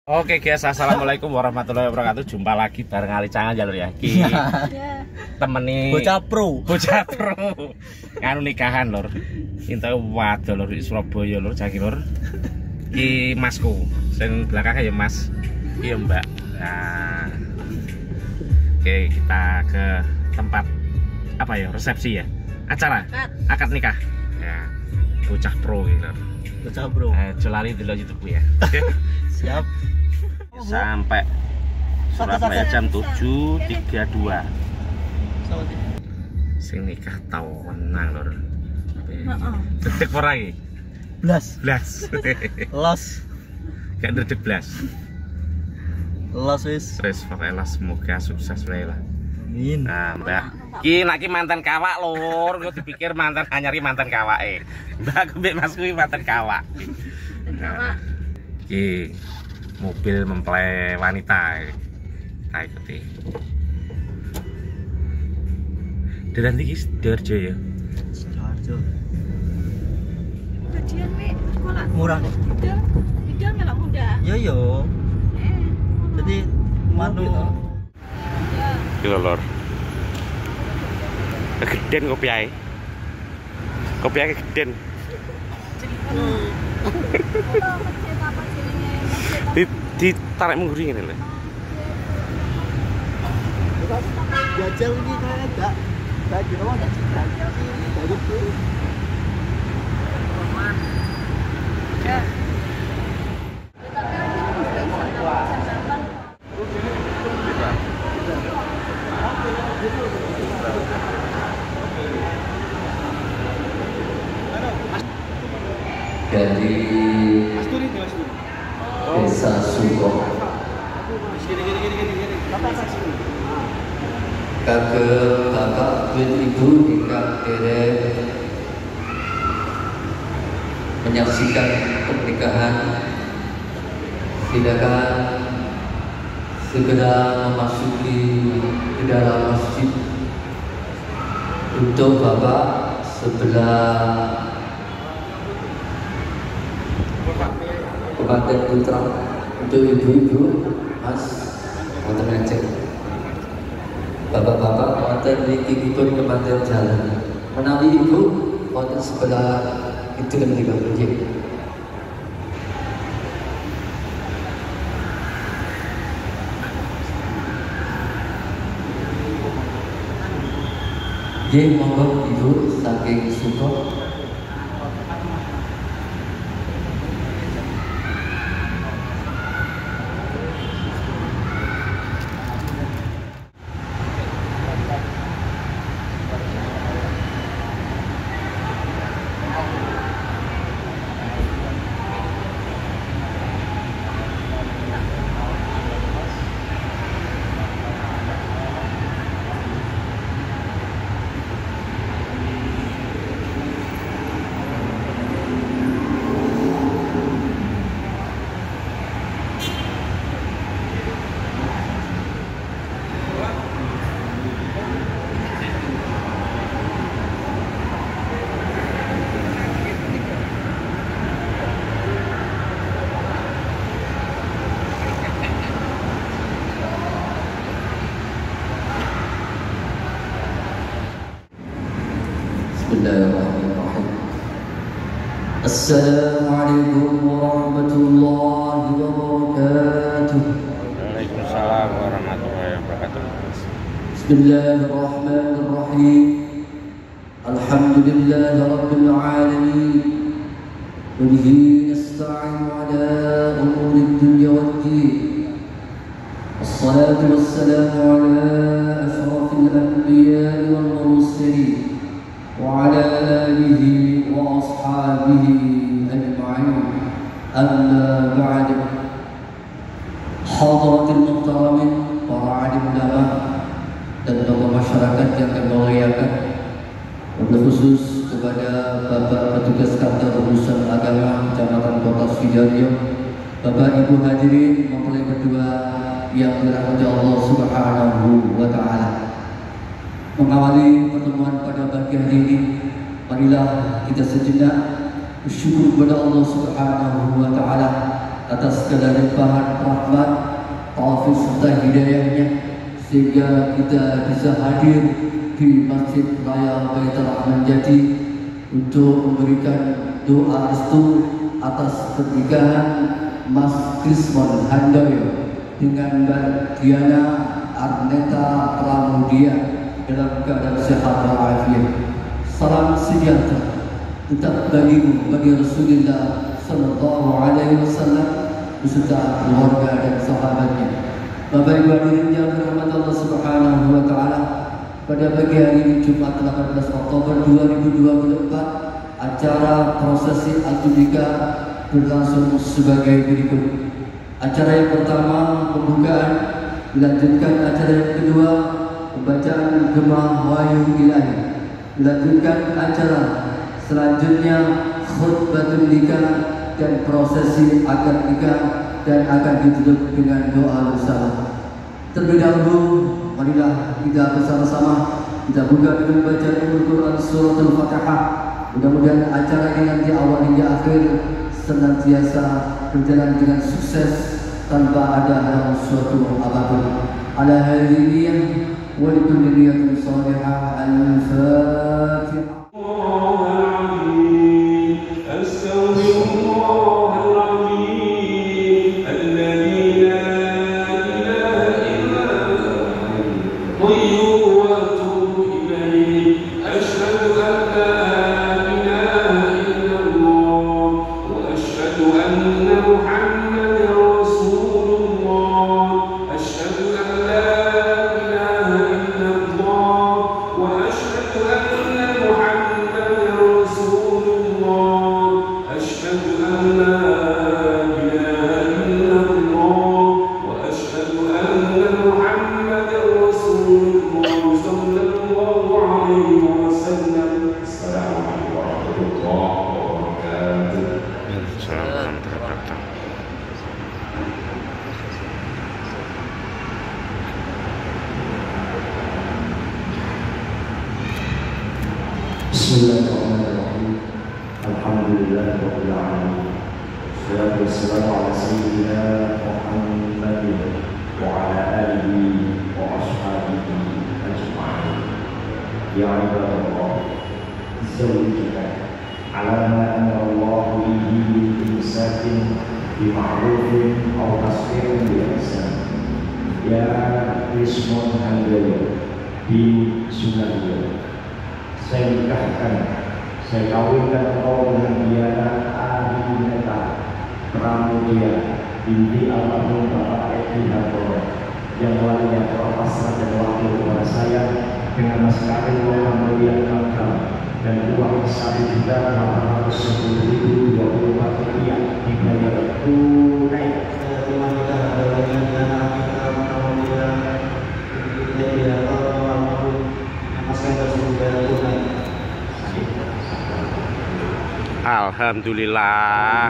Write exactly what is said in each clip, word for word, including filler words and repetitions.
Oke guys, assalamualaikum warahmatullahi wabarakatuh. Jumpa lagi bareng Ali Cangan jalur ya. Ki temen nih bocah pro, bocah pro. Nganu nikahan lur. Inta waduh lur di Surabaya lur, jaki lur. Ki masku, sing belakangnya ya Mas. Iya Mbak. Nah, oke kita ke tempat apa ya, resepsi ya, acara akad nikah. Ya, bocah pro gitu. bocah pro. Eh, jolali dulu YouTube ya. Siap. Sampai Surabaya jam tujuh tiga puluh dua. Sing nikah tau menang lur. Dedek ora iki? Blas. Blas. Los. Gak dedek blas. Los wis. Terus pokoknya semoga sukses wae lah. Amin. Nah, Mbak. Ki nak ki mantan kawak lur, kok dipikir mantan anyari mantan kawake. Mbak mbek Mas kuwi mantan kawak. Nah, ki mobil mempelai wanita kita ikuti. Dan nanti Sidoarjo ya. Sidoarjo. Gajian wi sekolah Murah kok. Bidang, bidang nggak muda. Yo yo. Eh, Jadi madu. Iki lor. Kegeden kopi ae. Kopi ae kegeden. Di ditarik mengguri ngene lho. Jajal iki kayak gak gak jero gak cedak. Dari itu. ya. Dari Desa Suko kakek bapak dan ibu nikah derek menyaksikan pernikahan. Silakan segera memasuki ke dalam masjid. Untuk bapak sebelah kepada putra, untuk ibu-ibu mas wonten ngajeng bapak-bapak wonten niki-niki kemanten jalan menawi ibu wonten sebelah itu kan tiga nggih. Nggih monggo ibu saking Suko. Bismillahirrahmanirrahim. Assalamualaikum warahmatullahi wabarakatuh. Waalaikumsalam warahmatullahi wabarakatuh. Bismillahirrahmanirrahim. Alhamdulillahi rabbil alamin. Wa bihi nasta'inu ala umuri dunya waddin. Wassalatu wassalamu ala ashrafil anbiya'i wal mursalin وعلى آله وأصحابه أجمعين. أما بعد. حضرات المحترمين para alim ulama dan tokoh masyarakat yang kami muliakan, wabil khusus kepada Bapak Petugas Kantor Urusan Agama Kecamatan Kota Sidoarjo, Bapak Ibu hadirin mempelai kedua yang dirahmati Allah Subhanahu wa Ta'ala. Mengawali pertemuan pada pagi hari ini, marilah kita sejenak bersyukur kepada Allah Subhanahu wa Ta'ala atas segala limpahan rahmat, taufik serta hidayahnya, sehingga kita bisa hadir di Masjid Raya Baitul Rahman Jati untuk memberikan doa restu atas pernikahan Mas Krismon Handoyo dengan Mbak Diana Arneta Pramudia dalam keadaan sehat walafiat. Salam sejahtera tetap bagimu, bagi Rasulullah Sallallahu Alaihi Wasallam beserta keluarga dan sahabatnya. Bapak Ibu hadirin yang dirahmati Allah Subhanahu Wa Taala, pada pagi hari ini Jumat delapan belas Oktober dua ribu dua puluh empat, acara prosesi akad nikah berlangsung sebagai berikut. Acara yang pertama pembukaan, dilanjutkan acara yang kedua pembacaan Gemah Wahyu Ilahi, dilanjutkan acara selanjutnya khutbatul nikah dan prosesi akad nikah dan akan ditutup dengan doa bersama. Terlebih dahulu, marilah kita bersama-sama kita buka dengan bacaan Al-Quran Surat Al-Fatihah. Mudah-mudahan acara ini nanti awal hingga akhir senantiasa berjalan dengan sukses tanpa ada halang suatu apapun. Ala hadhihi wa likulli niyatin salihah. Al-Fatihah. Bismillahirrahmanirrahim. Alhamdulillahirabbil alamin. Wassalatu wassalamu ala sayyidina Muhammadin wa ala alihi wa ashabihi ajma'in. Ya ibadallah, zawjika ala ma amara Allah bihi min imsakin bi ma'rufin aw tasfirin bi ihsan. Ya Krismon Handoyo bin Sunaryo, saya nikahkan, saya kawinkan engkau dengan Diana Arneta Pramudia binti almarhum Bapak Edi Hartono yang walinya telah pasrah dan wakil kepada saya dengan mas kawin Muhammadiyah Makam dan uang satu juta delapan ratus sepuluh ribu dua puluh empat rupiah dibayar tunai. Terima kasih dengan Diana Arneta Pramudia binti almarhum mas kawin tersebut dibayar tunai. Alhamdulillah.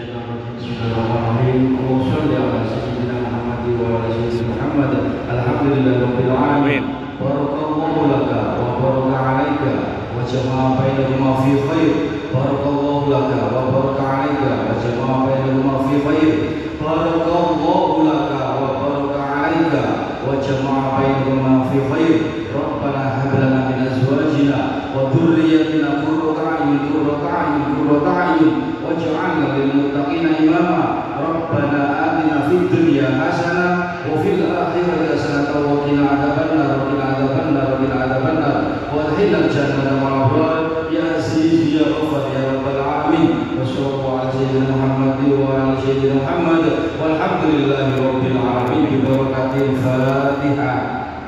Amin. Barakallahu laka wa baraka alaika wa jama'a bainahuma fi khair. Barakallahu laka wa baraka alaika wa jama'a bainahuma fi khair. Barakallahu laka wa baraka alaika wa jama'a bainahuma fi khair. Rabbana hab lana min azwajina wa dhurriyyatina qurrata a'yun qurrata a'yun qurrata a'yun waj'alna lil muttaqina imama. Rabbana atina fid dunya hasanah wa fil akhirati hasanah wa qina adzabannar wa qina adzabannar wa qina adzabannar wa adkhilna jannata ma'al abrar ya aziz ya ghafar ya rabbal alamin. Wa sallallahu ala sayyidina Muhammad wa ala sayyidina Muhammad walhamdulillahi rabbil alamin bi barakatil Fatihah.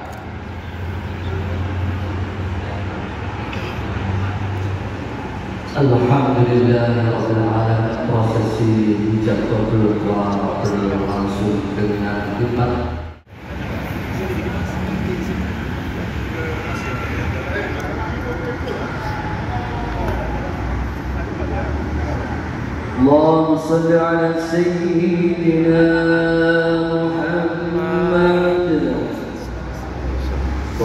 Alhamdulillahirabbil alamin. Prosesi hijab kabul telah berlangsung dengan khidmat. Allahumma shalli ala sayyidina Muhammad wa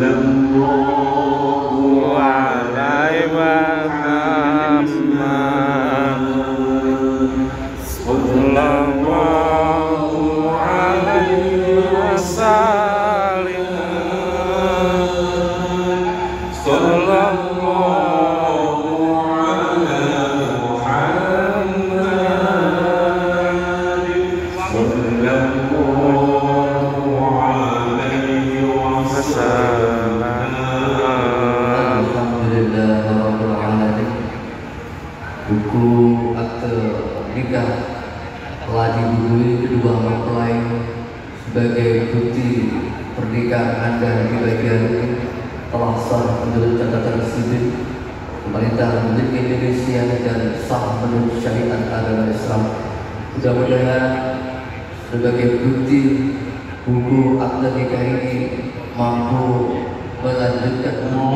sallallahu alaihi wa sallam. sebagai bukti pernikahan Anda di bagian ini telah sah menurut catatan sipil pemerintah Republik Indonesia dan sah menurut syariat agama Islam. Mudah-mudahan sebagai bukti buku akte nikah ini mampu melanjutkan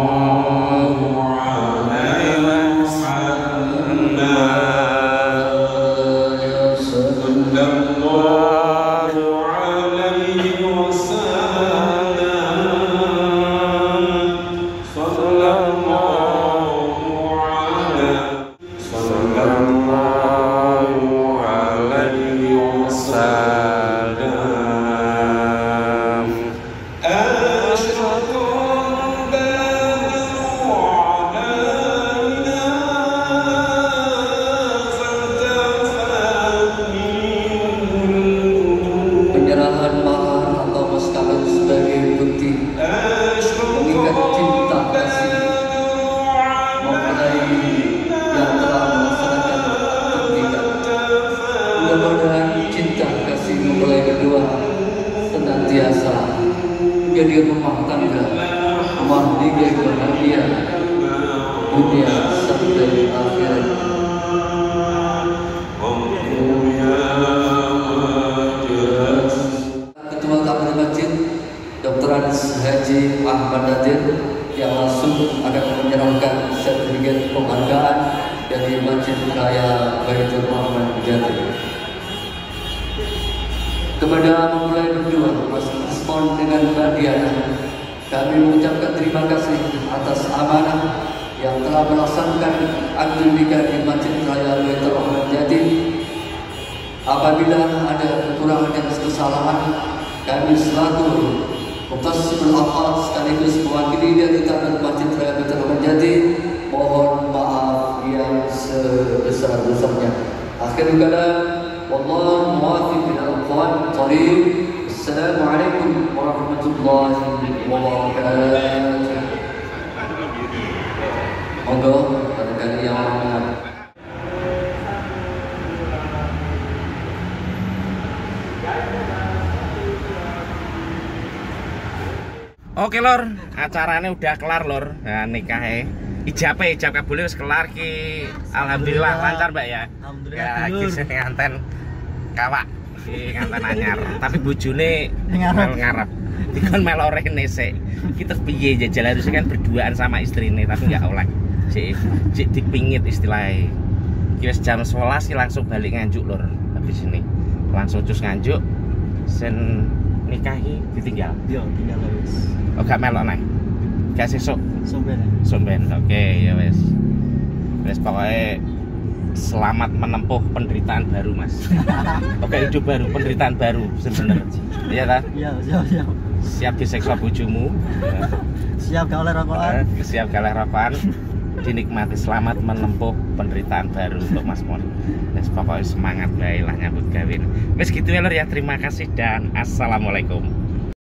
jadi rumah tangga, rumah tiga bahagia, dunia sampai akhirat. Ketua Kabinet Masjid Doktor Haji Ahmad Nadir yang langsung akan menyerahkan sertifikat penghargaan dari Masjid Raya Baitur Rahman Jatim. Kepada mempelai berdua, Mas respon dengan Badiana, kami mengucapkan terima kasih atas amanah yang telah melaksanakan akad nikah di Masjid Raya Baitur Rahman Jatim. Apabila ada kekurangan dan kesalahan, kami selaku Muqassimul Aqad sekaligus mewakili dari Taman Masjid Raya Baitur Rahman Jatim mohon maaf yang sebesar-besarnya. Akhirul kalam, wallahu muwaffiq ila aqwamit thariq. Assalamualaikum warahmatullahi wabarakatuh. Monggo barangkali yang hormat. Oke lor, acaranya udah kelar lor. Nah, nikahnya ijab ijab kabulnya wis kelar ki. Alhamdulillah lancar Mbak ya. Alhamdulillah. Ya iki sing nganten kawak iki nganten anyar, tapi bojone mel ngarep. Dikon melo rene sik. Kita piye jajal harusnya kan berduaan sama istrine tapi enggak oleh. Sik sik dipingit istilahnya. Ki wis jam sebelas ki langsung balik nganjuk lor. Habis ini langsung cus nganjuk sen nikahi ditinggal. Yo, tinggal wis. Oh gak melok nang. Gak sesuk. Somben. Somben. Oke, ya wes. Wes pokoknya selamat menempuh penderitaan baru, Mas. Oke, hidup baru, penderitaan baru sebenarnya. Iya ta? Iya, siap, siap. Siap diseksa bojomu. Siap gak oleh rokokan. Siap gak oleh rokokan. Dinikmati, selamat menempuh penderitaan baru untuk Mas Mon. Wes pokoknya semangat bae lah nyambut gawe. Wes gitu ya lor ya, terima kasih dan assalamualaikum.